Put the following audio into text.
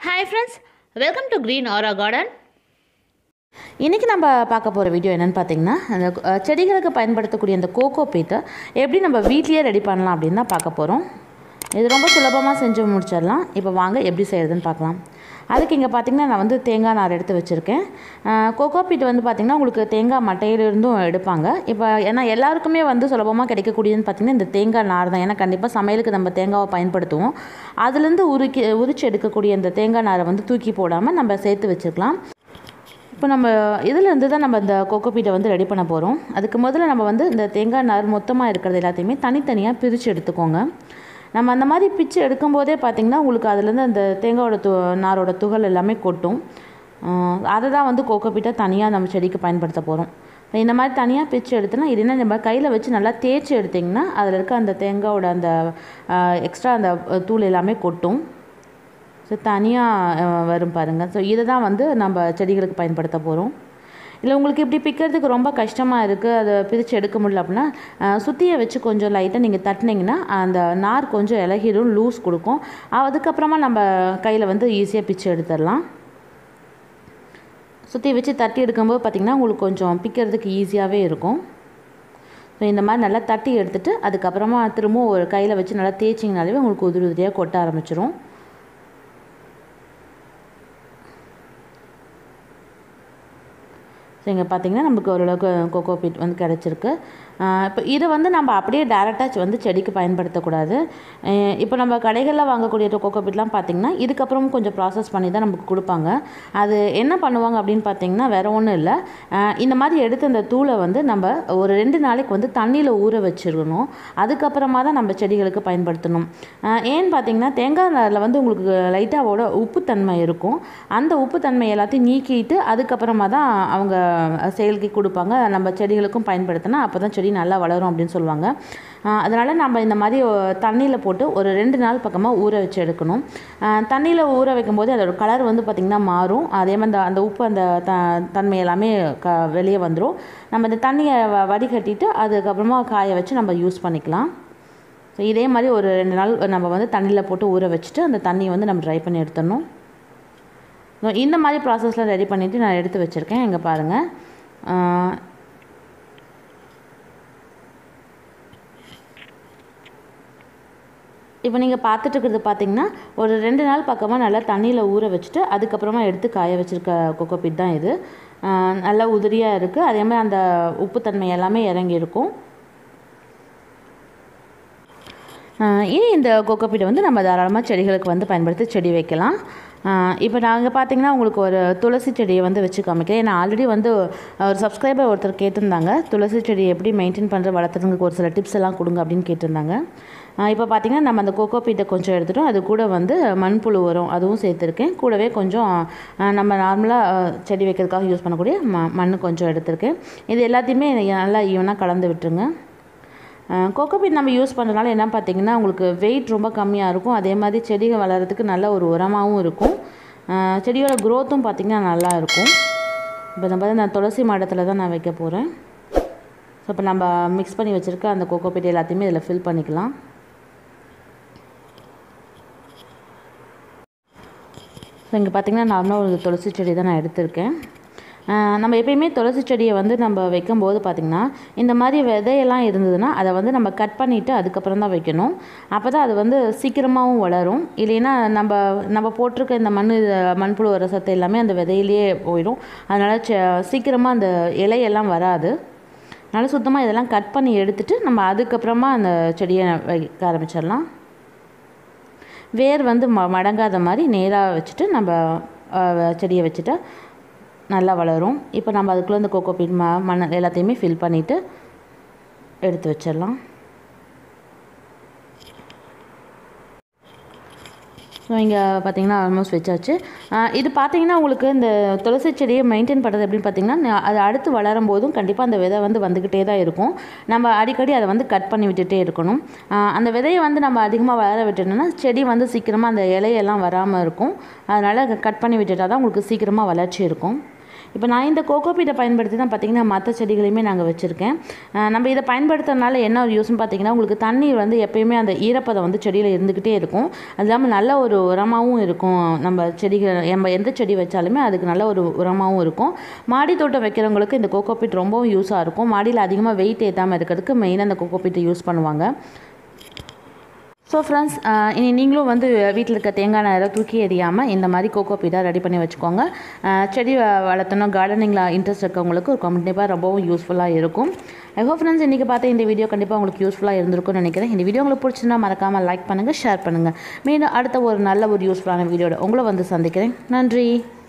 Hi friends, welcome to Green Aura Garden. இன்றைக்கி நம்ம பார்க்க போகிற வீடியோ என்னென்னு பார்த்தீங்கன்னா, அந்த செடிகளுக்கு பயன்படுத்தக்கூடிய அந்த கோகோபீட்டை எப்படி நம்ம வீட்லேயே ரெடி பண்ணலாம் அப்படின்னு தான் பார்க்க போகிறோம். இது ரொம்ப சுலபமாக செஞ்சு முடிச்சிடலாம். இப்போ வாங்க எப்படி செய்கிறதுன்னு பார்க்கலாம். அதுக்கு இங்கே பார்த்திங்கன்னா நான் வந்து தேங்காய் நார் எடுத்து வச்சுருக்கேன். கோகோபீட் வந்து பார்த்திங்கன்னா உங்களுக்கு தேங்காய் மட்டையிலிருந்தும் எடுப்பாங்க. இப்போ ஏன்னா எல்லாருக்குமே வந்து சுலபமாக கிடைக்கக்கூடியதுன்னு பார்த்திங்கன்னா இந்த தேங்காய் நார் தான். ஏன்னா கண்டிப்பாக சமையலுக்கு நம்ம தேங்காவை பயன்படுத்துவோம். அதுலேருந்து உரிச்சு எடுக்கக்கூடிய இந்த தேங்காய் நாரை வந்து தூக்கி போடாமல் நம்ம சேர்த்து வச்சுக்கலாம். இப்போ நம்ம இதிலேருந்து தான் நம்ம இந்த கோகோபீட்டை வந்து ரெடி பண்ண போகிறோம். அதுக்கு முதல்ல நம்ம வந்து இந்த தேங்காய் நார் மொத்தமாக இருக்கிறது எல்லாத்தையுமே தனித்தனியாக பிரித்து எடுத்துக்கோங்க. நம்ம அந்த மாதிரி பிச்சு எடுக்கும்போதே பார்த்திங்கன்னா உங்களுக்கு அதுலேருந்து அந்த தேங்காயோட நாரோட துகள் எல்லாமே கொட்டும். அதை தான் வந்து கோகோபீட்டை தனியாக நம்ம செடிக்கு பயன்படுத்த போகிறோம். இந்த மாதிரி தனியாக பிச்சு எடுத்தோன்னா இது என்ன நம்ம கையில் வச்சு நல்லா தேய்ச்சி எடுத்திங்கன்னா அதில் இருக்க அந்த தேங்காயோட அந்த எக்ஸ்ட்ரா அந்த தூள் எல்லாமே கொட்டும். ஸோ தனியாக வரும் பாருங்கள். ஸோ இதை தான் வந்து நம்ம செடிகளுக்கு பயன்படுத்த போகிறோம். இல்லை உங்களுக்கு இப்படி பிக்கிறதுக்கு ரொம்ப கஷ்டமாக இருக்குது, அதை பிரித்து எடுக்க முடியல அப்படின்னா சுத்தியை வச்சு கொஞ்சம் லைட்டாக நீங்கள் தட்டினீங்கன்னா அந்த நார் கொஞ்சம் இலகிடும், லூஸ் கொடுக்கும். அதுக்கப்புறமா நம்ம கையில் வந்து ஈஸியாக பிச்சு எடுத்துடலாம். சுத்தியை வச்சு தட்டி எடுக்கும்போது பார்த்திங்கன்னா உங்களுக்கு கொஞ்சம் பிக்கிறதுக்கு ஈஸியாகவே இருக்கும். ஸோ இந்த மாதிரி நல்லா தட்டி எடுத்துகிட்டு அதுக்கப்புறமா திரும்பவும் ஒரு கையில் வச்சு நல்லா தேய்ச்சிங்கனாலே உங்களுக்கு உதிரி உதிரியாக கொட்ட ஆரம்பிச்சிடும். ஸோ இங்கே பார்த்திங்கன்னா நமக்கு ஓரளவுக்கு கோகோபீட் வந்து கிடச்சிருக்கு. இப்போ இதை வந்து நம்ம அப்படியே டேரெக்டாக வந்து செடிக்கு பயன்படுத்தக்கூடாது. இப்போ நம்ம கடைகளில் வாங்கக்கூடிய கோகோபீட்லாம் பார்த்திங்கன்னா இதுக்கப்புறம் கொஞ்சம் ப்ராசஸ் பண்ணி தான் நமக்கு கொடுப்பாங்க. அது என்ன பண்ணுவாங்க அப்படின்னு பார்த்திங்கன்னா வேறு ஒன்றும் இல்லை, இந்த மாதிரி எடுத்து அந்த தூளை வந்து நம்ம ஒரு 2 நாளைக்கு வந்து தண்ணியில் ஊற வச்சிடணும். அதுக்கப்புறமா தான் நம்ம செடிகளுக்கு பயன்படுத்தணும். ஏன்னு பார்த்திங்கன்னா தேங்காய் நாரில் வந்து உங்களுக்கு லைட்டாவோட உப்புத்தன்மை இருக்கும். அந்த உப்புத்தன்மை எல்லாத்தையும் நீக்கிட்டு அதுக்கப்புறமா தான் அவங்க செயலுக்கு கொடுப்பாங்க. நம்ம செடிகளுக்கும் பயன்படுத்தினா அப்போ தான் செடி நல்லா வளரும் அப்படின்னு சொல்லுவாங்க. அதனால் நம்ம இந்த மாதிரி தண்ணியில் போட்டு ஒரு 2 நாள் பக்கமாக ஊற வச்சு எடுக்கணும். தண்ணியில் ஊற வைக்கும்போது அதோட கலர் வந்து பார்த்திங்கன்னா மாறும். அதே மாதிரி அந்த உப்பு அந்த தன்மை எல்லாமே வெளியே வந்துடும். நம்ம இந்த தண்ணியை வடிகட்டிட்டு அதுக்கப்புறமா காய வச்சு நம்ம யூஸ் பண்ணிக்கலாம். ஸோ இதே மாதிரி ஒரு 2 நாள் நம்ம வந்து தண்ணியில் போட்டு ஊற வச்சுட்டு அந்த தண்ணியை வந்து நம்ம ட்ரை பண்ணி எடுத்துடணும். இந்த மாதிரி ப்ராசஸில் ரெடி பண்ணிவிட்டு நான் எடுத்து வச்சுருக்கேன். இங்கே பாருங்கள். இப்போ நீங்கள் பார்த்துட்டு இருக்கிறது பார்த்திங்கன்னா ஒரு 2 நாள் பக்கமாக நல்லா தண்ணியில் ஊற வச்சுட்டு அதுக்கப்புறமா எடுத்து காய வச்சுருக்க கோகோபீட் தான் இது. நல்லா உதிரியாக இருக்குது. அதே மாதிரி அந்த உப்புத்தன்மை எல்லாமே இறங்கியிருக்கும். இனி இந்த கோகோபீட்டை வந்து நம்ம தாராளமாக செடிகளுக்கு வந்து பயன்படுத்தி செடி வைக்கலாம். இப்போ நாங்கள் பார்த்திங்கன்னா உங்களுக்கு ஒரு துளசி செடியை வந்து வச்சு காமிக்கிறேன். ஏன்னா ஆல்ரெடி வந்து ஒரு சப்ஸ்கிரைபர் ஒருத்தர் கேட்டிருந்தாங்க, துளசி செடி எப்படி மெயின்டைன் பண்ணுற வளர்த்துறதுக்கு ஒரு சில டிப்ஸ் எல்லாம் கொடுங்க அப்படின்னு கேட்டிருந்தாங்க. இப்போ பார்த்திங்கன்னா நம்ம அந்த கோகோபீட்டை கொஞ்சம் எடுத்துட்டோம். அது கூட வந்து மண்புழு உரம் அதுவும் சேர்த்துருக்கேன். கூடவே கொஞ்சம் நம்ம நார்மலாக செடி வைக்கிறதுக்காக யூஸ் பண்ணக்கூடிய மண் கொஞ்சம் எடுத்திருக்கேன். இது எல்லாத்தையுமே நல்லா ஈவனாக கலந்து விட்டுருங்க. கோகோபீட் நம்ம யூஸ் பண்ணுறதுனால என்ன பார்த்திங்கன்னா உங்களுக்கு வெயிட் ரொம்ப கம்மியாக இருக்கும். அதே மாதிரி செடிகள் வளர்கிறதுக்கு நல்ல ஒரு உரமாகவும் இருக்கும். செடியோட க்ரோத்தும் பார்த்திங்கன்னா நல்லா இருக்கும். இப்போ நம்ம நான் துளசி மாடத்தில் தான் நான் வைக்க போகிறேன். ஸோ இப்போ நம்ம மிக்ஸ் பண்ணி வச்சுருக்க அந்த கோகோபீட் எல்லாத்தையுமே இதில் ஃபில் பண்ணிக்கலாம். ஸோ இங்கே பார்த்திங்கன்னா நார்மலாக ஒரு துளசி செடி தான் நான் எடுத்திருக்கேன். நம்ம எப்பயுமே துளசி செடியை வந்து நம்ம வைக்கும்போது பார்த்திங்கன்னா இந்த மாதிரி விதையெல்லாம் இருந்ததுன்னா அதை வந்து நம்ம கட் பண்ணிவிட்டு அதுக்கப்புறம் தான் வைக்கணும். அப்போ தான் அது வந்து சீக்கிரமாகவும் வளரும். இல்லைன்னா நம்ம போட்டிருக்க இந்த மண்புழு ரசத்தை எல்லாமே அந்த விதையிலேயே போயிடும். அதனால் சீக்கிரமாக அந்த இலையெல்லாம் வராது. அதனால் சுத்தமாக இதெல்லாம் கட் பண்ணி எடுத்துகிட்டு நம்ம அதுக்கப்புறமா அந்த செடியை வைக்க ஆரம்பிச்சிடலாம். வேர் வந்து மடங்காத மாதிரி நேராக வச்சுட்டு நம்ம செடியை வச்சுட்டா நல்லா வளரும். இப்போ நம்ம அதுக்குள்ளே இந்த கோகோபீட் மண் எல்லாத்தையுமே ஃபில் பண்ணிவிட்டு எடுத்து வச்சிடலாம். ஸோ இங்கே பார்த்திங்கன்னா ஆல்மோஸ்ட் வச்சாச்சு. இது பார்த்திங்கன்னா உங்களுக்கு இந்த துளசி செடியை மெயின்டைன் பண்ணுறது எப்படின்னு பார்த்திங்கன்னா அது அடுத்து வளரும் போதும் கண்டிப்பாக அந்த விதை வந்து வந்துக்கிட்டே தான் இருக்கும். நம்ம அடிக்கடி அதை வந்து கட் பண்ணி விட்டுட்டே இருக்கணும். அந்த விதையை வந்து நம்ம அதிகமாக வளர விட்டுட்டோம்னா செடி வந்து சீக்கிரமாக அந்த இலையெல்லாம் வராமல் இருக்கும். அதனால் கட் பண்ணி விட்டுட்டா தான் உங்களுக்கு சீக்கிரமாக வளர்ச்சி இருக்கும். இப்போ நான் இந்த கோகோபீட்டை பயன்படுத்தி தான் பார்த்திங்கன்னா மற்ற செடிகளையுமே நாங்கள் வச்சுருக்கேன். நம்ம இதை பயன்படுத்துறதுனால என்ன ஒரு யூஸ்ன்னு பார்த்திங்கன்னா, உங்களுக்கு தண்ணி வந்து எப்பயுமே அந்த ஈரப்பதம் வந்து செடியில் இருந்துக்கிட்டே இருக்கும். அது இல்லாமல் நல்ல ஒரு உரமாகவும் இருக்கும். நம்ம எந்த செடி வச்சாலுமே அதுக்கு நல்ல ஒரு உரமாகவும் இருக்கும். மாடி தோட்டம் வைக்கிறவங்களுக்கு இந்த கோகோபீட் ரொம்பவும் யூஸாக இருக்கும். மாடியில் அதிகமாக வெயிட் ஏற்றாமல் இருக்கிறதுக்கு மெயினாக இந்த கோகோபீட்டை யூஸ் பண்ணுவாங்க. ஸோ ஃப்ரெண்ட்ஸ், இனி நீங்களும் வந்து வீட்டில் இருக்க தேங்காய் நாரை தூக்கி எறியாமல் இந்த மாதிரி கோகோபீட்டாக ரெடி பண்ணி வச்சுக்கோங்க. செடி வளர்த்தணும், கார்டனிங்கில் இன்ட்ரெஸ்ட் இருக்கவங்களுக்கு ஒரு கண்டிப்பாக ரொம்பவும் யூஸ்ஃபுல்லாக இருக்கும். ஐ ஹோப் ஃப்ரெண்ட்ஸ், இன்றைக்கி பார்த்து இந்த வீடியோ கண்டிப்பாக உங்களுக்கு யூஸ்ஃபுல்லாக இருந்திருக்கும்னு நினைக்கிறேன். இந்த வீடியோ உங்களுக்கு பிடிச்சிருந்தா மறக்காமல் லைக் பண்ணுங்கள், ஷேர் பண்ணுங்கள். மீண்டும் அடுத்த ஒரு நல்ல ஒரு யூஸ்ஃபுல்லான வீடியோட உங்களை வந்து சந்திக்கிறேன். நன்றி.